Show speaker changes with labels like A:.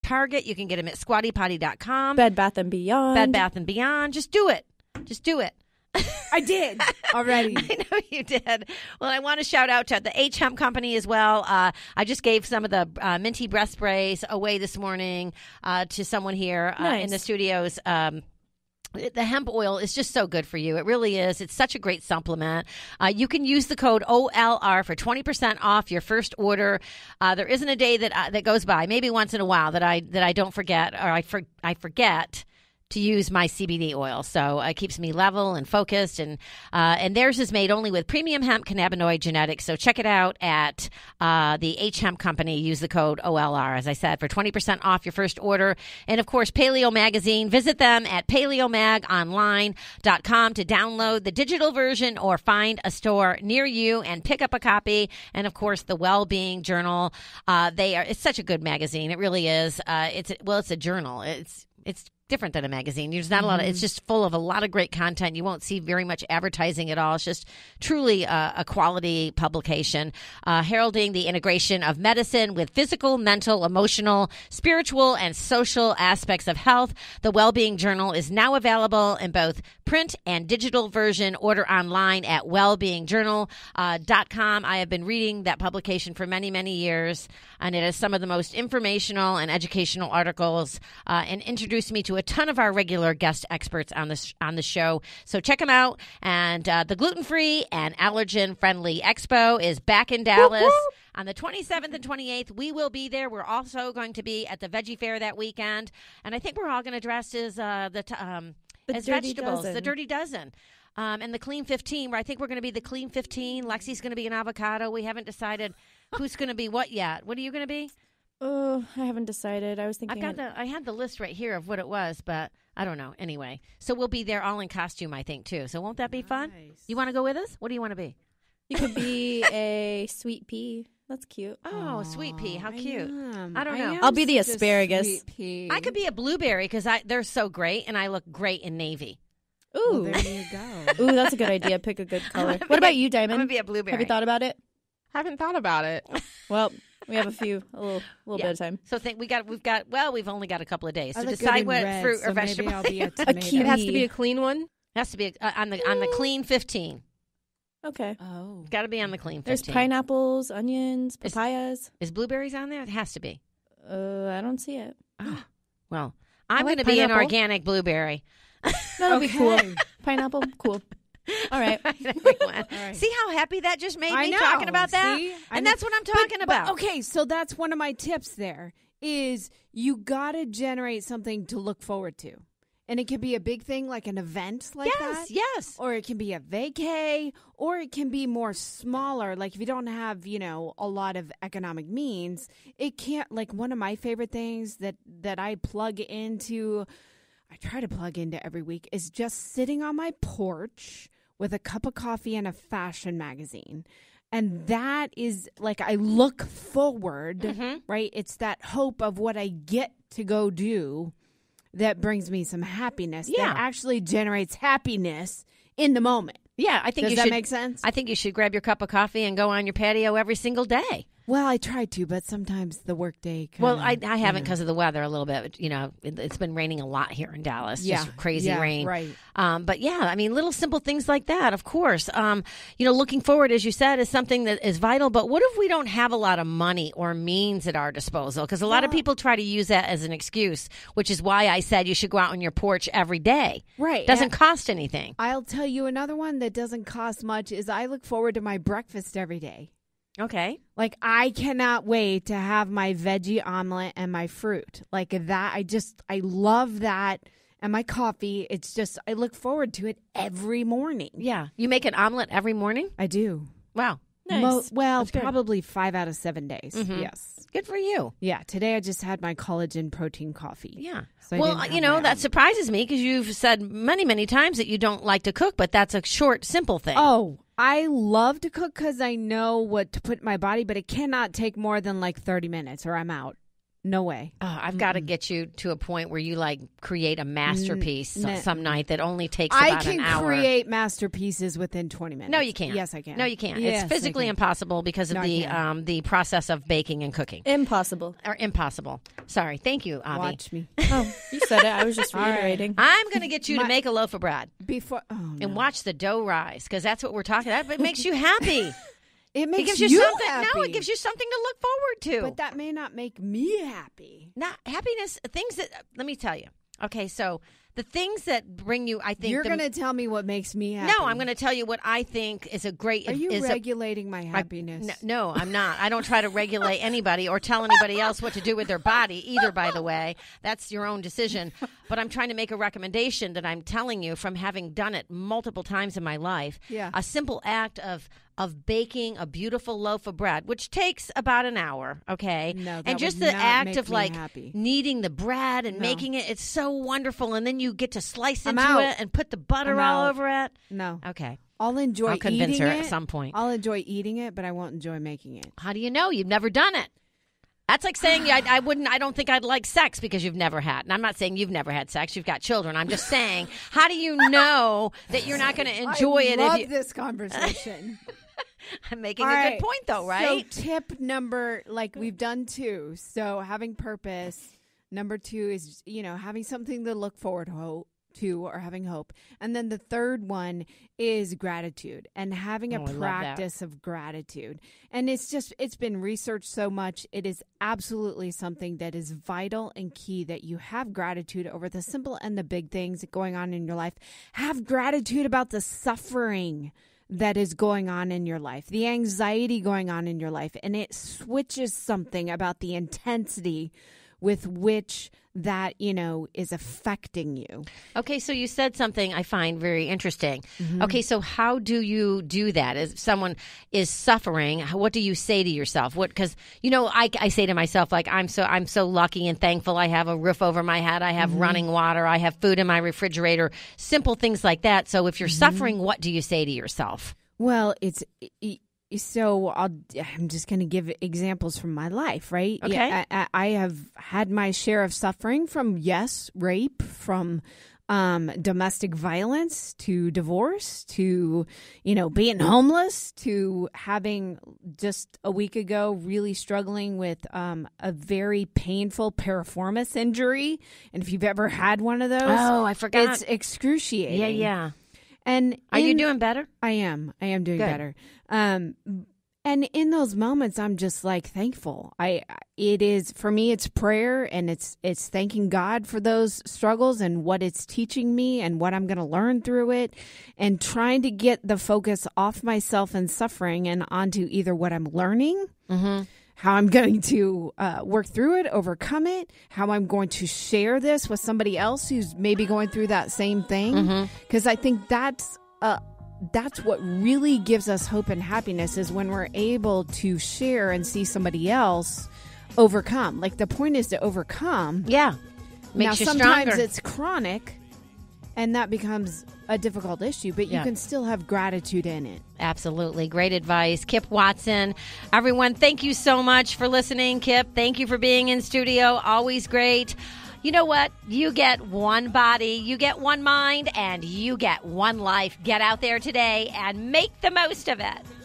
A: Target. You can get them at squattypotty.com.
B: Bed Bath & Beyond.
A: Bed Bath & Beyond. Just do it. Just do it.
C: I did already.
A: I know you did. Well, I want to shout out to the H-Hemp Company as well. I just gave some of the minty breath sprays away this morning to someone here in the studios. The hemp oil is just so good for you. It really is. It's such a great supplement. You can use the code OLR for 20% off your first order. There isn't a day that goes by, maybe once in a while, that I don't forget or I forget to use my CBD oil. So it keeps me level and focused. And theirs is made only with premium hemp cannabinoid genetics. So check it out at the H-Hemp Company. Use the code OLR, as I said, for 20% off your first order. And, of course, Paleo Magazine. Visit them at paleomagonline.com to download the digital version or find a store near you and pick up a copy. And, of course, the Wellbeing Journal. It's such a good magazine. It really is. It's a journal. It's different than a magazine. There's not a lot of, it's just full of a lot of great content. You won't see very much advertising at all. It's just truly a quality publication, heralding the integration of medicine with physical, mental, emotional, spiritual, and social aspects of health. The Wellbeing Journal is now available in both print and digital version. Order online at wellbeingjournal.com. I have been reading that publication for many, many years, and it has some of the most informational and educational articles and introduced me to a ton of our regular guest experts on the show. So check them out. And the gluten-free and allergen-friendly expo is back in Dallas. Whoop, whoop. On the 27th and 28th, we will be there. We're also going to be at the Veggie Fair that weekend. And I think we're all going to dress as vegetables, the Dirty Dozen. And the Clean 15, where I think we're going to be the Clean 15. Lexi's going to be an avocado. We haven't decided who's going to be what yet. What are you going to be?
B: Oh, I haven't decided. I was thinking.
A: I had the list right here of what it was, but I don't know. Anyway, so we'll be there all in costume, I think, too. So won't that be fun? You want to go with us? What do you want to be?
B: You could be a sweet pea. That's cute.
A: Oh, sweet pea. How cute. I don't know.
B: I'll be the asparagus.
A: I could be a blueberry because they're so great, and I look great in navy.
B: Ooh.
C: Well, there you go.
B: Ooh, that's a good idea. Pick a good color. What about you, Diamond?
A: I'm going to be a blueberry.
B: Have you thought about it?
D: Haven't thought about it.
B: Well, we have a little bit of time.
A: So we've only got a couple of days to decide what fruit or vegetable.
C: I'll be a tomato.
D: It has to be a clean one?
A: It has to be on the Clean 15.
B: Okay.
A: Oh. Got to be on the Clean 15.
B: There's pineapples, onions, papayas.
A: Is blueberries on there? It has to be.
B: I don't see it.
A: Oh. Well, I'm going to be an organic blueberry.
B: That'll be cool. Pineapple, cool. All right.
A: See how happy that just made me
C: know.
A: talking about that?
C: See?
A: And that's what I'm talking about.
C: But, okay, so that's one of my tips there is you got to generate something to look forward to. And it could be a big thing like an event like that.
A: Yes.
C: Or it can be a vacay, or it can be more smaller. Like if you don't have, a lot of economic means, it can't, like one of my favorite things that I try to plug into every week is just sitting on my porch with a cup of coffee and a fashion magazine. And that is like I look forward, right? It's that hope of what I get to go do that brings me some happiness. That actually generates happiness in the moment.
A: Yeah, I think
C: Does that make sense?
A: I think you should grab your cup of coffee and go on your patio every single day.
C: Well, I try to, but sometimes the workday.
A: I haven't because of the weather a little bit. It's been raining a lot here in Dallas. Just crazy rain.
C: Right.
A: But little simple things like that, of course. Looking forward, as you said, is something that is vital. But what if we don't have a lot of money or means at our disposal? Because a lot of people try to use that as an excuse, which is why I said you should go out on your porch every day.
C: Right.
A: Doesn't cost anything.
C: I'll tell you another one that doesn't cost much is I look forward to my breakfast every day.
A: Okay.
C: Like, I cannot wait to have my veggie omelet and my fruit. Like that, I love that. And my coffee, it's just, I look forward to it every morning.
A: Yeah. You make an omelet every morning?
C: I do.
A: Wow.
B: Nice.
C: Probably 5 out of 7 days.
A: Mm-hmm.
C: Yes.
A: Good for you.
C: Yeah. Today I just had my collagen protein coffee.
A: Yeah.
C: So
A: that surprises me because you've said many, many times that you don't like to cook, but that's a short, simple thing.
C: Oh, I love to cook because I know what to put in my body, but it cannot take more than like 30 minutes or I'm out. No way.
A: Oh, I've got to get you to a point where you like create a masterpiece some night that only takes about an hour.
C: I can create masterpieces within 20 minutes.
A: No, you can't.
C: Yes, I can.
A: No, you can't.
C: Yes,
A: it's physically impossible because of the process of baking and cooking.
B: Impossible.
A: Or impossible. Sorry. Thank you, Avi.
C: Watch me.
B: Oh, you said it. I was just reiterating.
A: I'm going to get you to make a loaf of bread
C: and
A: watch the dough rise because that's what we're talking about. It makes you happy.
C: It makes
A: you
C: something
A: happy. No, it gives you something to look forward to.
C: But that may not make me happy.
A: Not happiness, things that, let me tell you. Okay, so the things that bring you, I think.
C: You're going to tell me what makes me happy.
A: No, I'm going to tell you what I think is a great.
C: Are you regulating my happiness?
A: No, I'm not. I don't try to regulate anybody or tell anybody else what to do with their body either, by the way. That's your own decision. But I'm trying to make a recommendation that I'm telling you from having done it multiple times in my life.
C: Yeah.
A: A simple act of baking a beautiful loaf of bread, which takes about an hour, okay?
C: No,
A: and just the act of like kneading the bread and making it, it's so wonderful. And then you get to slice into it and put the butter all over it.
C: No.
A: Okay.
C: I'll
A: convince her at some point.
C: I'll enjoy eating it, but I won't enjoy making it.
A: How do you know? You've never done it. That's like saying I don't think I'd like sex because you've never had. And I'm not saying you've never had sex. You've got children. I'm just saying, how do you know that you're not going to enjoy it?
C: I love this conversation.
A: I'm making a good point, though, right?
C: So tip number, we've done 2. So having purpose. Number 2 is, having something to look forward to or having hope. And then the third one is gratitude and having a practice of gratitude. And it's been researched so much. It is absolutely something that is vital and key that you have gratitude over the simple and the big things going on in your life. Have gratitude about the suffering that is going on in your life, the anxiety going on in your life, and it switches something about the intensity with which that, is affecting you.
A: Okay, so you said something I find very interesting.
C: Mm-hmm.
A: Okay, so how do you do that? If someone is suffering, what do you say to yourself? Because I say to myself, I'm so lucky and thankful. I have a roof over my head. I have running water. I have food in my refrigerator. Simple things like that. So if you're suffering, what do you say to yourself?
C: Well, so I'm just going to give examples from my life, right?
A: Okay.
C: Yeah, I have had my share of suffering from, rape, from domestic violence, to divorce, to, being homeless, to having just a week ago really struggling with a very painful piriformis injury. And if you've ever had one of those.
A: Oh, I forgot.
C: It's excruciating.
A: Yeah.
C: And
A: are you doing better?
C: I am doing better. And in those moments, I'm just thankful. It is, for me, it's prayer, and it's thanking God for those struggles and what it's teaching me and what I'm going to learn through it, and trying to get the focus off myself and suffering and onto either what I'm learning, how I'm going to work through it, overcome it, how I'm going to share this with somebody else who's maybe going through that same thing. Because I think that's what really gives us hope and happiness, is when we're able to share and see somebody else overcome. The point is to overcome.
A: Yeah. Makes
C: you sometimes it's chronic, and that becomes a difficult issue, but you can still have gratitude in it.
A: Absolutely. Great advice. Kip Watson. Everyone, thank you so much for listening. Kip, thank you for being in studio. Always great. You know what? You get one body, you get one mind, and you get one life. Get out there today and make the most of it.